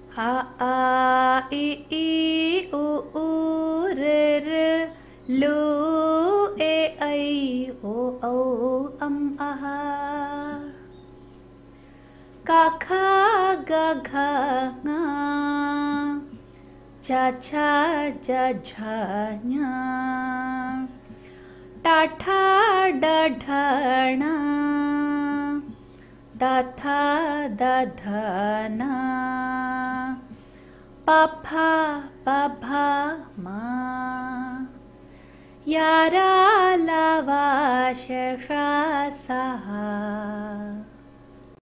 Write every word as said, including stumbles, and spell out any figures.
आ आ इ ई उ ऊ ऋ ऋ लू ए ऐ ओ औ अं अः का खा गा घा ङा चा छा जा झा ञा टा ठा डा ढा णा दा था दा धा ना पा फा पा भा मा या रा ला वा श शा सा हा